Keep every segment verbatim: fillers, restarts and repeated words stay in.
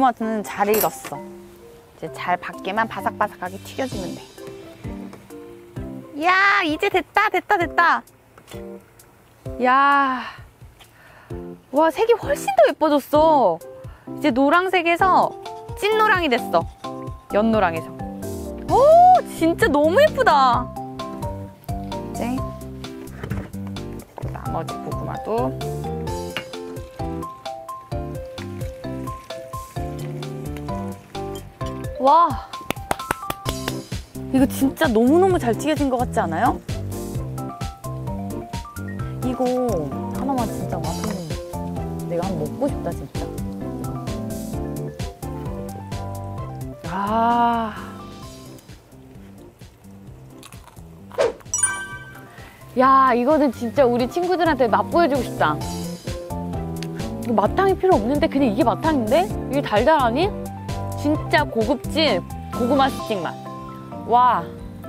고구마는 잘 익었어. 이제 잘 밖에만 바삭바삭하게 튀겨주면 돼. 야, 이제 됐다, 됐다, 됐다. 야, 와, 색이 훨씬 더 예뻐졌어. 이제 노란색에서 찐노랑이 됐어. 연노랑에서. 오, 진짜 너무 예쁘다. 이제 나머지 고구마도. 와, 이거 진짜 너무너무 잘 튀겨진 것 같지 않아요? 이거 하나만 진짜 맛있는, 내가 한번 먹고 싶다 진짜. 아, 야, 이거는 진짜 우리 친구들한테 맛보여주고 싶다. 이거 마탕이 필요 없는데 그냥 이게 마탕인데? 이게 달달하니? 진짜 고급진 고구마 스틱 맛. 와,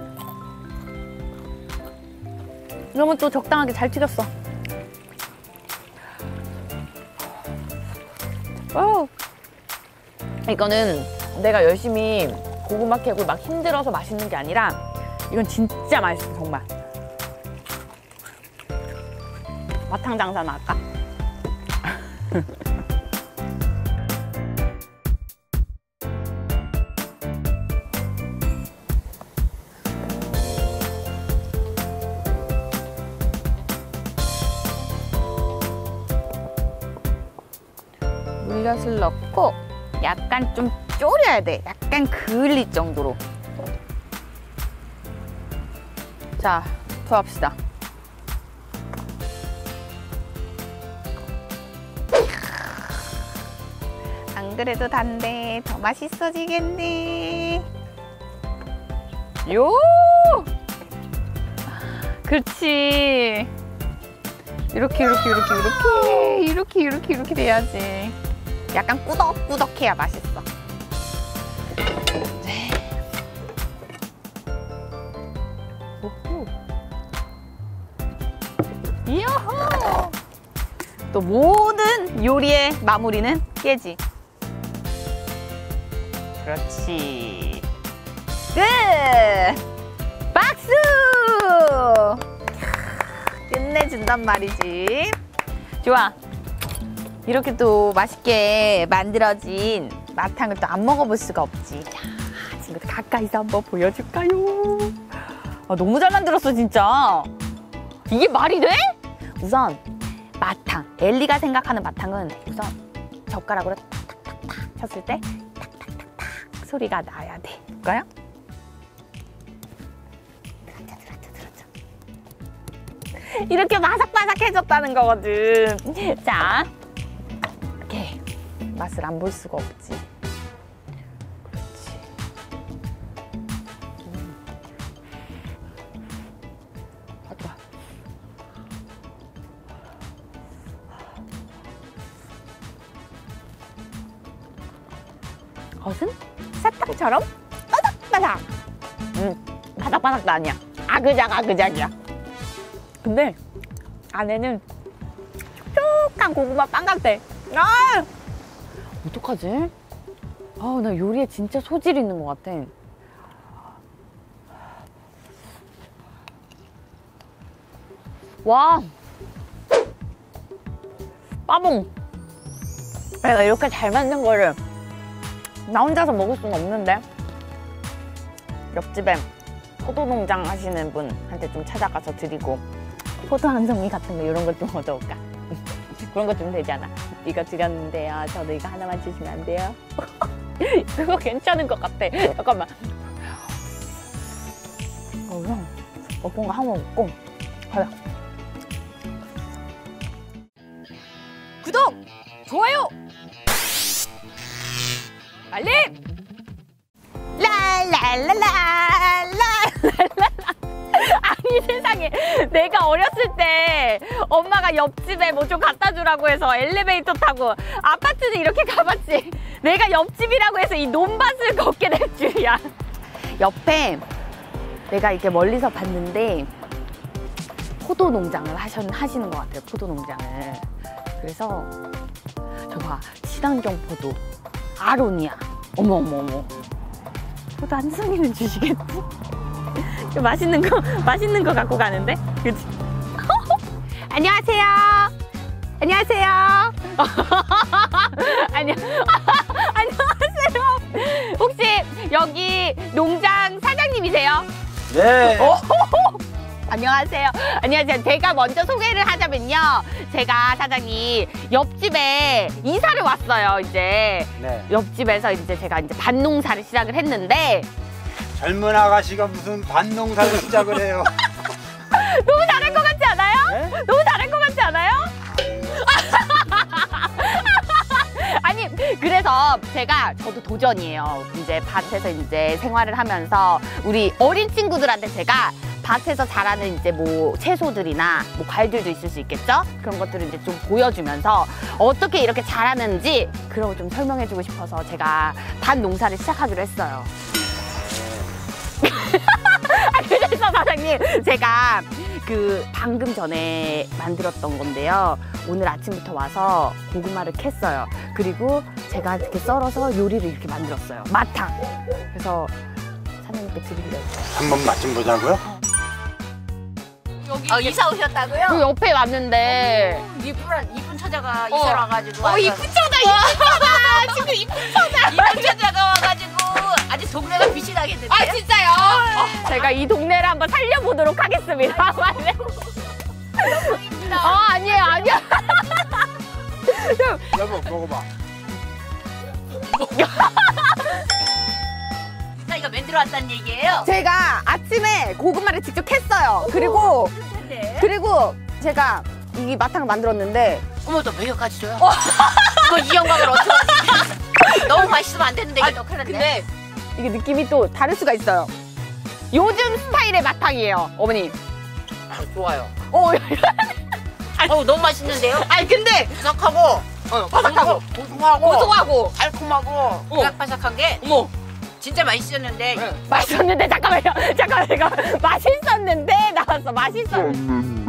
이러면 또 적당하게 잘 튀겼어. 오. 이거는 내가 열심히 고구마 캐고 막 힘들어서 맛있는 게 아니라 이건 진짜 맛있어, 정말. 마탕 장사나 할까? 물엿을 넣고 약간 좀 졸여야 돼. 약간 그을릴 정도로. 자, 투합시다. 안 그래도 단데 더 맛있어지겠네. 요! 그렇지. 이렇게 이렇게 이렇게 이렇게 이렇게 이렇게 이렇게 돼야지. 약간 꾸덕꾸덕해야 맛있어. 네. 오호. 이야호! 또 모든 요리의 마무리는 깨지. 그렇지. 끝! 박수! 끝내준단 말이지. 좋아. 이렇게 또 맛있게 만들어진 마탕을 또 안 먹어볼 수가 없지. 자, 친구들 가까이서 한번 보여줄까요? 아, 너무 잘 만들었어, 진짜. 이게 말이 돼? 우선 마탕, 엘리가 생각하는 마탕은 우선 젓가락으로 탁탁탁탁 쳤을 때 탁탁탁탁 소리가 나야 돼. 볼까요? 들었죠, 들었죠, 들었죠. 이렇게 바삭바삭해졌다는 거거든. 자, 이렇게 맛을 안 볼 수가 없지. 그렇지. 음. 아, 좋아. 겉은 사탕처럼 바삭바삭. 음, 바삭바삭도 아니야. 아그작 아그작이야. 근데 안에는 촉촉한 고구마 빵 같아. 아! 어떡하지? 아, 나 요리에 진짜 소질이 있는 것 같아. 와! 빠봉! 내가 이렇게 잘 만든 거를 나 혼자서 먹을 수는 없는데 옆집에 포도농장 하시는 분한테 좀 찾아가서 드리고 포도 한 송이 같은 거 이런 것 좀 얻어올까? 그런 거 좀 되잖아. 이거 드렸는데요. 저도 이거 하나만 주시면 안 돼요? 그거 괜찮은 것 같아. 잠깐만. 어, 형. 먹은 거 한번 먹고 가자. 구독! 좋아요! 알림! 라라라라라라라라. 아니 세상에, 내가 어렸을 때 엄마가 옆집에 뭐 좀 갖다 주라고 해서 엘리베이터 타고 아파트는 이렇게 가봤지. 내가 옆집이라고 해서 이 논밭을 걷게 될 줄이야. 옆에 내가 이렇게 멀리서 봤는데 포도 농장을 하셨, 하시는 것 같아요. 포도 농장을. 그래서 저 봐, 친환경 포도 아로니아. 어머 어머 어머. 저도 한 송이는 주시겠지? 맛있는 거 맛있는 거 갖고 가는데, 그치? 안녕하세요. 안녕하세요. 안녕. 안녕하세요. 혹시 여기 농장 사장님이세요? 네. 오, 안녕하세요. 안녕하세요. 제가 먼저 소개를 하자면요. 제가 사장님 옆집에 이사를 왔어요. 이제 네. 옆집에서 이제 제가 이제 밭농사를 시작을 했는데 젊은 아가씨가 무슨 밭농사를 시작을 해요. 너무 잘할 것 같지 않아요? 네? 너무 잘할 것 같지 않아요? 아니, 그래서 제가 저도 도전이에요. 이제 밭에서 이제 생활을 하면서 우리 어린 친구들한테 제가 밭에서 자라는 이제 뭐 채소들이나 뭐 과일들도 있을 수 있겠죠? 그런 것들을 이제 좀 보여주면서 어떻게 이렇게 자라는지 그런 거 좀 설명해주고 싶어서 제가 밭 농사를 시작하기로 했어요. 아, 그래서 사장님, 제가 그 방금 전에 만들었던 건데요. 오늘 아침부터 와서 고구마를 캤어요. 그리고 제가 이렇게 썰어서 요리를 이렇게 만들었어요. 마탕. 그래서 사장님께 드리려고. 한번 맛 좀 보자고요? 여기 아, 이사 오셨다고요? 그 옆에 왔는데. 이쁜 이쁜 처자가 이사 와가지고. 어, 이쁜 처자, 이쁜 처자. 지금 이쁜 처자. 이쁜 처자가 와가지고 아주 동네가 빛이 나겠는데요? 아, 진짜요? 어, 제가 이 동네를 한번 살려보도록 하겠습니다. 아, 아니에요, 아니야. 여보, 먹어봐. 이사이가 만들어 왔다는 얘기예요? 제가 아침에 고구마를 직접 캤어요. 그리고 근데 그리고 제가 이 마탕을 만들었는데. 어머, 너 매력까지 줘요? 뭐 이 영광을 어떻게 하지? 너무 맛있으면 안 되는데 이게 너 큰일 났네. 근데 이게 느낌이 또 다를 수가 있어요. 요즘 스타일의 마탕이에요, 어머니. 아, 좋아요. 어, 어우, 너무 맛있는데요? 아니 근데 바삭하고 어, 바삭하고 고소하고 고소하고 달콤하고 바삭바삭한 게 어머 진짜 맛있었는데 맛있었는데 잠깐만요, 잠깐만 잠깐만 맛있었는데 나왔어 맛있었는데.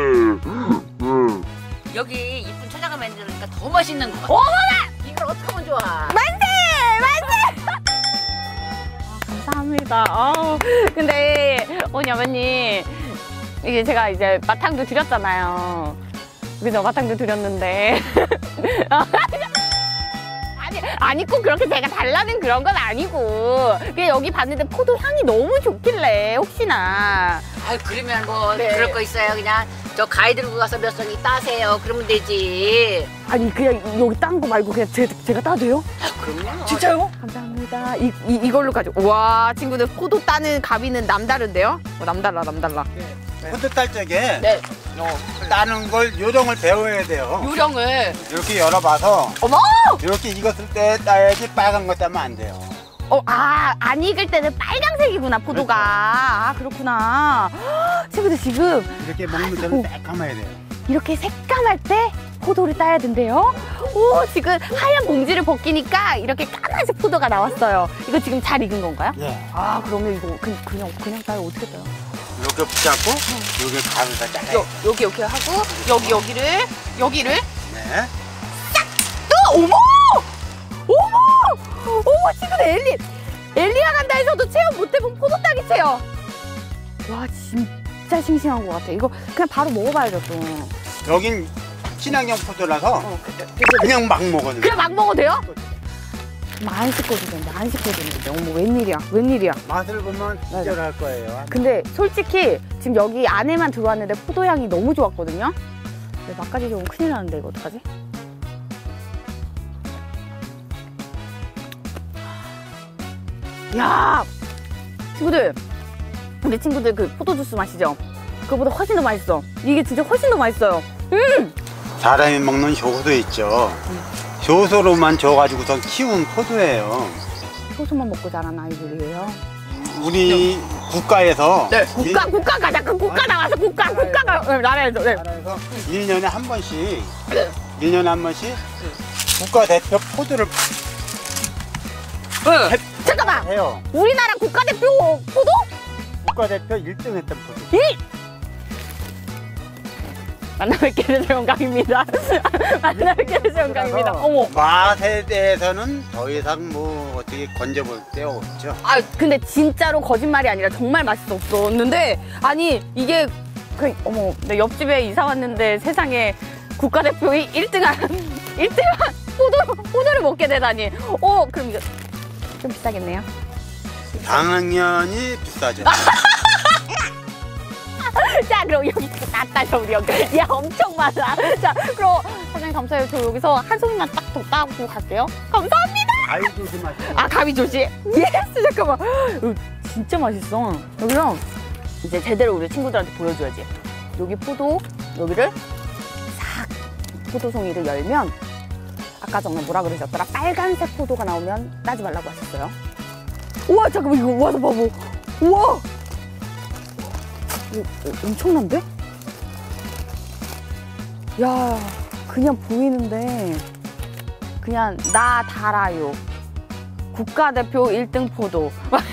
여기 이쁜 처자가 만드니까 더 맛있는 거 같아. 어머나 이걸 어떻게 하면 좋아? 만세 만세. 아, 감사합니다. 아우, 근데 어머니 어머니 이게 제가 이제 마탕도 드렸잖아요. 그죠? 마탕도 드렸는데. 아니, 아니, 꼭 그렇게 제가 달라는 그런 건 아니고. 그냥 여기 봤는데 포도 향이 너무 좋길래, 혹시나. 아, 그러면 뭐 네. 그럴 거 있어요. 그냥 저 가위 들고 가서 몇 송이 따세요. 그러면 되지. 아니, 그냥 여기 딴 거 말고 그냥 제, 제가 따도 돼요? 아, 그럼요. 진짜요? 감사합니다. 이, 이, 이걸로 가져. 와, 친구들, 포도 따는 가위는 남다른데요? 어, 남달라, 남달라. 포도 딸 적에 네. 어, 따는 걸 요령을 배워야 돼요. 요령을. 이렇게 열어봐서 어머! 이렇게 익었을 때 따야지 빨간 거 따면 안 돼요. 어, 아, 안 익을 때는 빨강색이구나, 포도가. 아, 그렇구나. 헉, 친구들 지금 이렇게 먹는 데는 새까마야 돼요. 이렇게 새까말 때 포도를 따야 된대요. 오, 지금 하얀 봉지를 벗기니까 이렇게 까만색 포도가 나왔어요. 이거 지금 잘 익은 건가요? 예. 아, 그러면 이거 그냥, 그냥, 그냥 따요? 어떻게 따요? 이렇게 붙잡고 여기 가위가 잘라요. 여기, 이렇게 하고, 여기, 여기를, 여기를. 네. 또, 어머! 어머! 어머, 친구들, 엘리, 엘리야 간다에서도 체험 못 해본 포도 따기 체험. 와, 진짜 싱싱한 것 같아. 이거 그냥 바로 먹어봐야죠, 또. 여긴 친환경 포도라서 어, 그냥 막 먹어도 돼요. 그냥 막 먹어도 돼요? 안 씻어도 되는데, 안 씻어도 되는데. 어머, 웬일이야, 웬일이야. 맛을 보면 기절할 거예요. 근데 솔직히 지금 여기 안에만 들어왔는데 포도향이 너무 좋았거든요? 근데 막까지 좀 큰일 나는데, 이거 어떡하지? 야, 친구들, 우리 친구들 그 포도주스 마시죠? 그거보다 훨씬 더 맛있어. 이게 진짜 훨씬 더 맛있어요. 음! 사람이 먹는 효소 있죠. 효소로만 줘가지고서 키운 포도예요. 효소만 먹고 자란 아이들이에요. 우리 국가에서 네, 국가, 국가 가자. 그 국가 나와서 국가, 국가가 네, 나라에서. 네. 나라에서 일 년에 한 번씩 일 년에 한 번씩 국가대표 포도를 네. 잠깐만! 해요. 우리나라 국가대표 포도? 국가대표 일 등 했던 포도. 이! 만나 뵙게 돼서 영광입니다. 만나 뵙게 돼서 영광입니다. 어머. 맛에 대해서는 더 이상 뭐 어떻게 건져볼 데가 없죠. 아 근데 진짜로 거짓말이 아니라 정말 맛있었었는데 아니 이게 그 어머 내 옆집에 이사 왔는데 세상에 국가대표 일 등한 일 등한 포도 포도를 먹게 되다니. 어 그럼 이거 좀 비싸겠네요. 당연히 비싸죠. 자 그럼 여기 낫다 우리 여기 야 엄청 많아. 자 그럼 사장님 감사해요. 저 여기서 한 송이만 딱 더 따고 갈게요. 감사합니다. 가위 조심하세요. 아 가위 조심. 예스 잠깐만. 이거 진짜 맛있어. 여기서 이제 제대로 우리 친구들한테 보여줘야지. 여기 포도 여기를 싹 포도송이를 열면 아까 전에 뭐라 그러셨더라? 빨간색 포도가 나오면 따지 말라고 하셨어요. 우와 잠깐만 이거 와서 봐봐. 우와 이거 엄청난데? 야 그냥 보이는데 그냥 나 달아요. 국가대표 일 등 포도.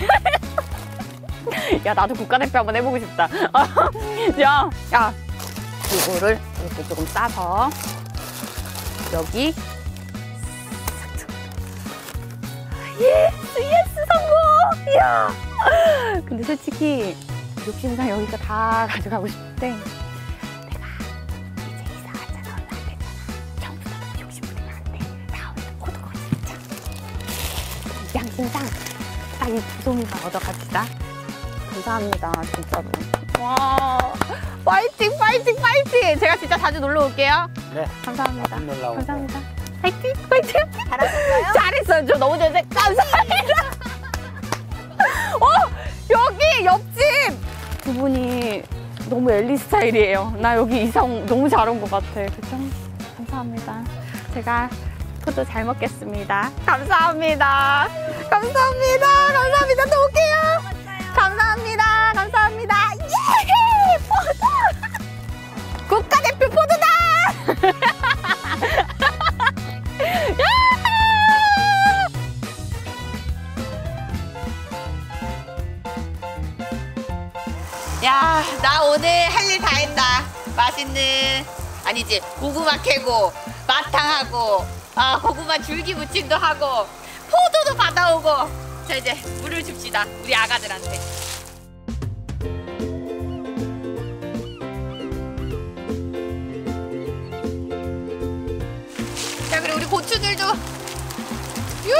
야 나도 국가대표 한번 해보고 싶다. 야, 야 이거를 이렇게 조금 싸서 여기 예스 예스 성공. 이야. 근데 솔직히 욕심상 여기가 다 가져가고 싶은데 내가 이제 이사 왔잖아. 얼마 안 됐잖아. 처음부터 너무 욕심 부리면 안 돼. 다음에 포도가 진짜 양심상 딱 이 두 송이만 얻어갑시다. 감사합니다 진짜로. 와 파이팅 파이팅 파이팅. 제가 진짜 자주 놀러 올게요. 네. 감사합니다. 놀러 오세요. 감사합니다. 파이팅 파이팅. 잘하셨어요? 잘했어요. 저 너무 잘했어요. 감사합니다. 어 여기 옆집 두 분이 너무 엘리 스타일이에요. 나 여기 이사 온, 너무 잘 온 것 같아. 그죠? 감사합니다. 제가 포도 잘 먹겠습니다. 감사합니다. 감사합니다. 감사합니다. 또 올게요. 감사합니다. 감사합니다. 예! 포도! 국가대표 포도다! 야, 나 오늘 할 일 다 했다. 맛있는, 아니지, 고구마 캐고, 마탕하고, 아, 고구마 줄기 무침도 하고, 포도도 받아오고. 자, 이제 물을 줍시다. 우리 아가들한테. 자, 그리고 우리 고추들도. 유!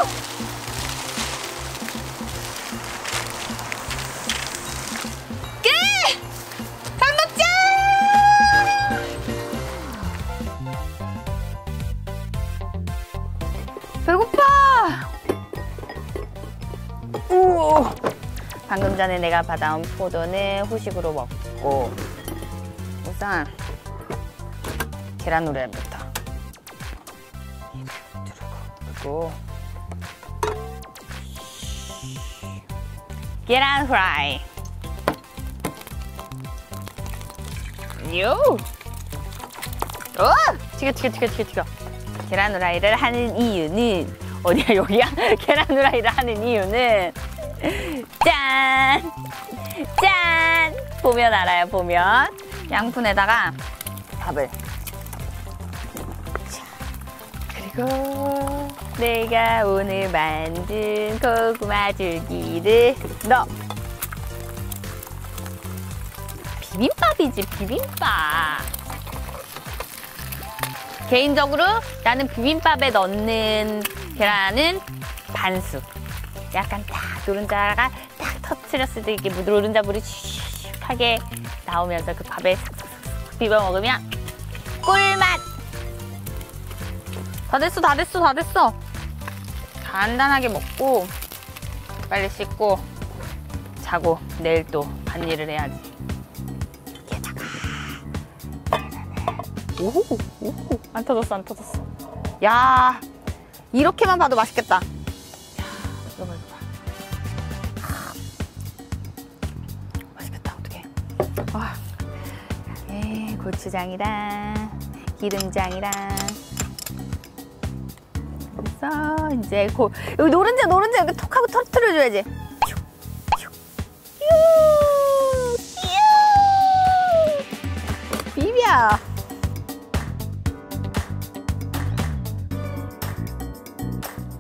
배고파! 오! 방금 전에 내가 받아온 포도는 후식으로 먹고 우선 계란 후라이부터 그리고 계란 후라이 요! 오! 튀겨 튀겨 튀겨 튀겨 튀겨 계란 후라이를 하는 이유는 어디야 여기야? 계란 후라이를 하는 이유는 짠! 짠! 보면 알아요 보면 양푼에다가 밥을 자, 그리고 내가 오늘 만든 고구마 줄기를 넣어 비빔밥이지 비빔밥. 개인적으로 나는 비빔밥에 넣는 계란은 반숙. 약간 딱 노른자가 딱 터트렸을 때 이게 노른자 물이 슉하게 나오면서 그 밥에 슥슥슥 비벼 먹으면 꿀맛. 다 됐어 다 됐어 다 됐어. 간단하게 먹고 빨리 씻고 자고 내일 또 밭일을 해야지. 오호, 오호. 안 터졌어, 안 터졌어. 야, 이렇게만 봐도 맛있겠다. 야, 이거 봐, 이거 봐. 아, 맛있겠다, 어떡해. 아, 예, 고추장이랑 기름장이랑. 그래서 이제 고, 여기 노른자, 노른자 여기 톡 하고 터뜨려줘야지. 비벼.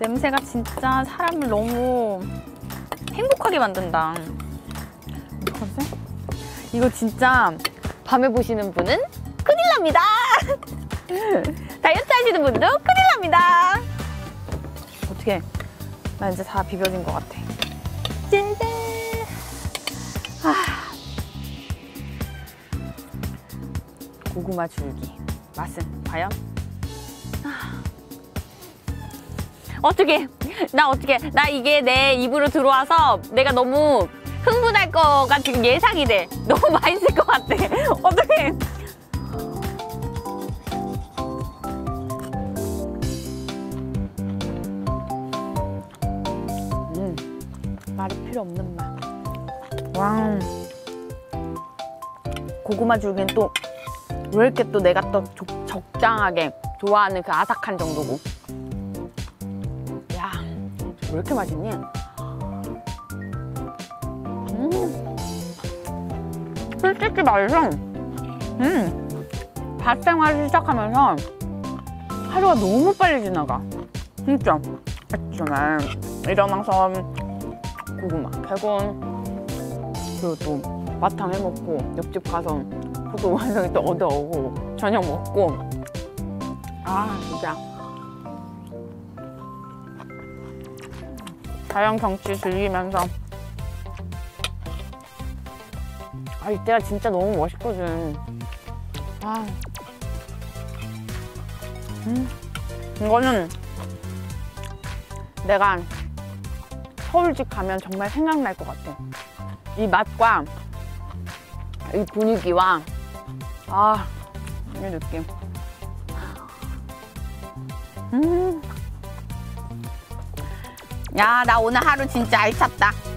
냄새가 진짜 사람을 너무 행복하게 만든다. 어떡하지? 이거 진짜 밤에 보시는 분은 큰일 납니다. 다이어트 하시는 분도 큰일 납니다. 어떻게? 나 이제 다 비벼진 것 같아. 짜잔. 아. 고구마 줄기 맛은 과연? 아. 어떻게? 나 어떻게? 나 이게 내 입으로 들어와서 내가 너무 흥분할 거가 지금 예상이 돼. 너무 맛있을 것 같아. 어떡해? 음, 말이 필요 없는 맛. 와, 고구마 줄기는 또 왜 이렇게 또 내가 또 적, 적당하게 좋아하는 그 아삭한 정도고. 야, 왜 이렇게 맛있니? 음, 솔직히 말해서 음, 밭 생활을 시작하면서 하루가 너무 빨리 지나가. 진짜 아침에 일어나서 고구마 캐고, 그리고 또 마탕 해먹고 옆집 가서 포도 완성이 또 얻어오고 저녁 먹고. 아 진짜 자연 경치 즐기면서. 아 이때가 진짜 너무 멋있거든. 아, 음, 이거는 내가 서울집 가면 정말 생각날 것 같아. 이 맛과 이 분위기와 아, 이 느낌. 음. 야, 나 오늘 하루 진짜 알찼다.